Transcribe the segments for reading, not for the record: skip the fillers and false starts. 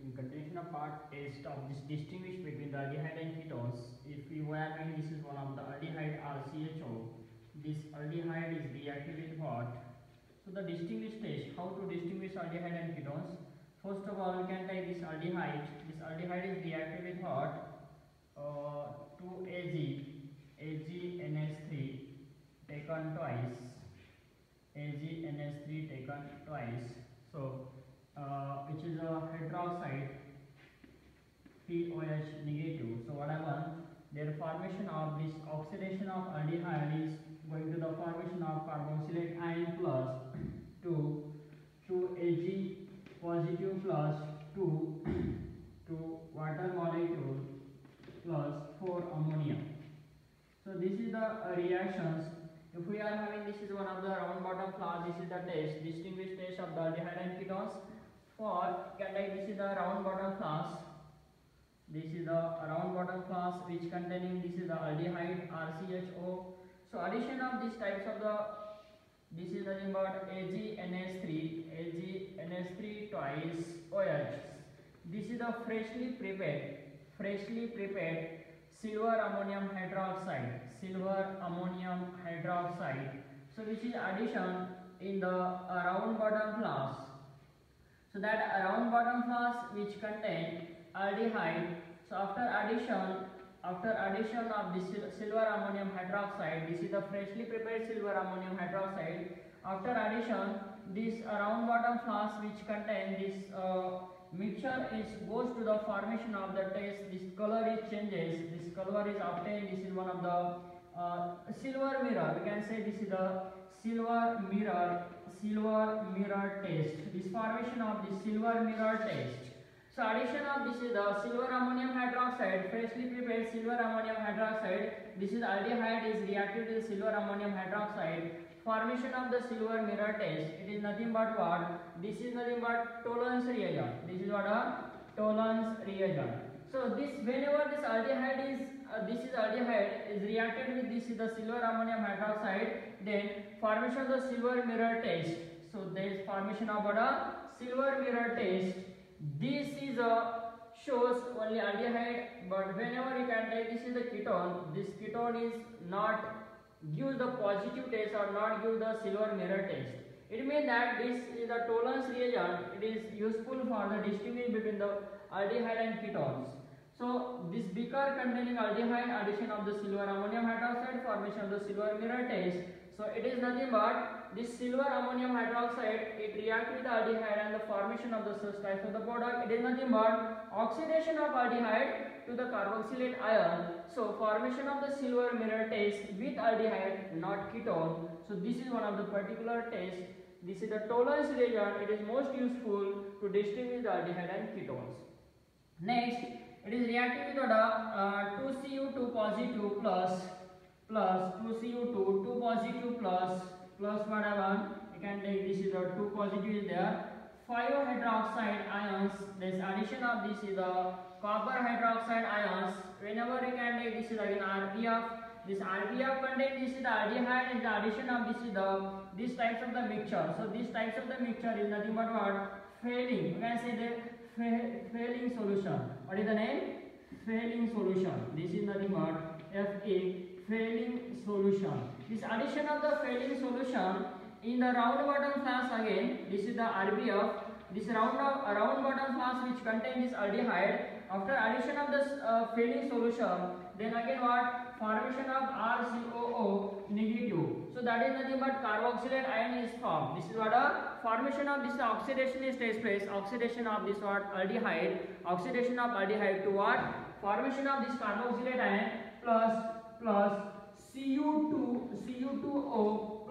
In continuation of part test of this distinguish between the aldehyde and ketones, if we were having this is one of the aldehyde RCHO, this aldehyde is reacted with what? So the distinguish test, how to distinguish aldehyde and ketones. First of all, we can take this aldehyde is reacted with what? 2AgNH3 taken twice, AgNH3 taken twice. So which is a hydroxide POH negative. So what happens? Their formation of this oxidation of aldehyde is going to the formation of carboxylate ion plus 2 Ag positive plus 2 water molecule plus 4 ammonia. So this is the reactions. If we are having, this is one of the round bottom flaws, this is the test, distinguish test of the aldehyde and ketones. For can take this is the round bottom flask. This is the round bottom flask which containing this is the aldehyde RCHO. So addition of these types of the, this is nothing but AgNH3 twice OH. This is the freshly prepared silver ammonium hydroxide. So which is addition in the round bottom flask. So that round bottom flask which contain aldehyde. So after addition of this silver ammonium hydroxide, this is the freshly prepared silver ammonium hydroxide. After addition, this round bottom flask which contain this mixture goes to the formation of the test. This color is changes. This color is obtained. This is one of the silver mirror. We can say this is the silver mirror test. This formation of the silver mirror test. So addition of this is the silver ammonium hydroxide, freshly prepared silver ammonium hydroxide. This is aldehyde is reacted with silver ammonium hydroxide. Formation of the silver mirror test. It is nothing but what? This is nothing but Tollens reagent. This is what a Tollens reagent. So this whenever this aldehyde is reacted with this is the silver ammonium hydroxide, then formation of the silver mirror test. So there is formation of what a silver mirror test. This is a shows only aldehyde, but whenever you can take this is the ketone, this ketone is not give the positive test or not give the silver mirror test. It means that this is the Tollens reagent. It is useful for the distinguishing between the aldehyde and ketones. So this beaker containing aldehyde, addition of the silver ammonium hydroxide, formation of the silver mirror test. So it is nothing but this silver ammonium hydroxide, it reacts with the aldehyde and the formation of the such types of the product. It is nothing but oxidation of aldehyde to the carboxylate ion. So formation of the silver mirror test with aldehyde, not ketone. So this is one of the particular tests. This is the Tollens reagent. It is most useful to distinguish the aldehyde and ketones. Next, it is reacting with the 2Cu2 positive plus 2Cu2 2 positive plus whatever. You can take this is the 2 positive is there. 5 hydroxide ions. This addition of this is the copper hydroxide ions. Whenever you can take this is again RPF. This RPF contain this is the aldehyde and the addition of this is the these types of the mixture. So these types of the mixture is nothing but what? Failing. You can say the failing solution. What is the name? Failing solution. This is nothing but Fa, failing solution. This addition of the failing solution in the round bottom flask again. This is the RBF. This round bottom flask which contains this aldehyde. After addition of this failing solution, then again what? Formation of RCOO negative. So that is nothing but carboxylate ion is formed. This is what a formation of this oxidation is takes place. Oxidation of this what? Aldehyde. Oxidation of aldehyde to what? Formation of this carboxylate ion plus Cu2O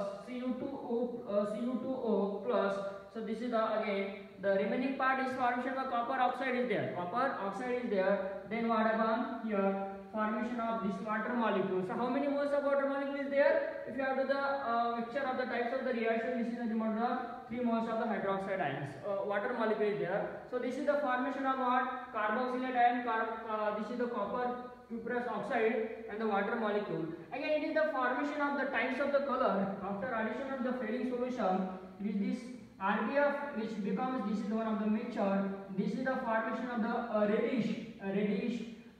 plus. So this is the again the remaining part is formation of copper oxide is there. Then what happen here? Formation of this water molecule. So how many moles of water molecule is there? If you have to the mixture of the types of the reaction, this is the 3 moles of the hydroxide ions. Water molecule is there. So this is the formation of what? Carboxylate ion. This is the copper cuprous oxide and the water molecule. Again, it is the formation of the types of the color after addition of the failing solution with this RBF, which becomes, this is one of the mixture. This is the formation of the reddish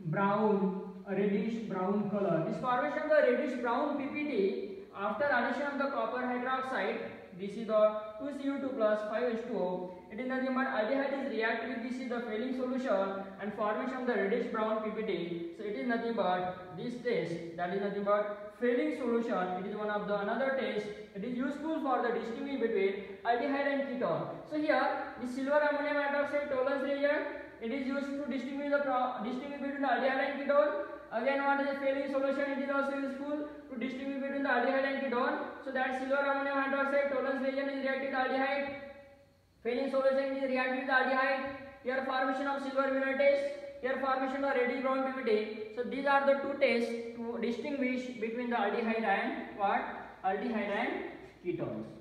brown color. This formation of the reddish brown PPT after addition of the copper hydroxide. This is the 2Cu2 plus 5H2O. It is nothing but aldehyde is reacted with this is the failing solution and formation of the reddish brown PPT. So it is nothing but this test, that is nothing but failing solution. It is one of the another test. It is useful for the distinguishing between aldehyde and ketone. So here the silver ammonium hydroxide tolerance reagent, it is used to distinguish between the aldehyde and ketone. Again, what is a failing solution? It is also useful to distinguish between the aldehyde and ketone. So that silver ammonium hydroxide tolerance reagent is reacted with aldehyde. Failing solution is reacted with aldehyde. Here formation of silver mirror test. Here formation of reddish brown PPT. So these are the two tests to distinguish between the aldehyde and what? Aldehyde and ketones.